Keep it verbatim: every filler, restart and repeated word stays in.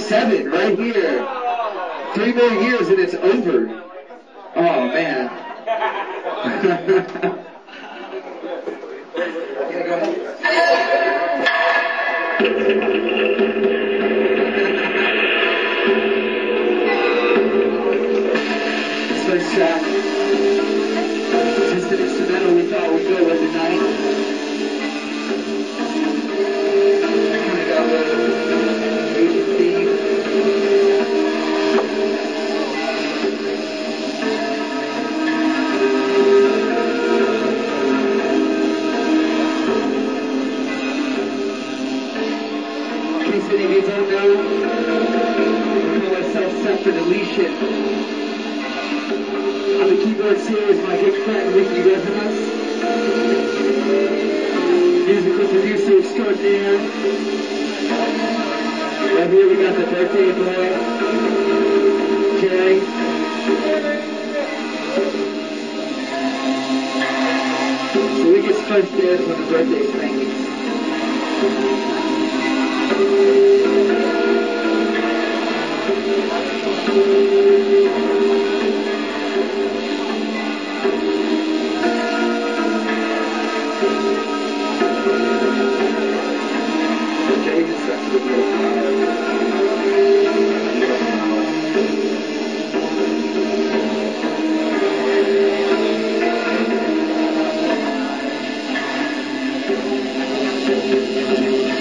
seven right here. Three more years and it's over. Oh, man. This first track, just an instrumental we thought would go with the night. Kind of got the Asian theme. In case any of you don't know, we call ourselves For Deletion. On the keyboards here is my good friend Ricky Resonance, musical producer extraordinaire. Right here we got the birthday boy, Jerry. So we get first dibs on the birthday spankings. Thank you.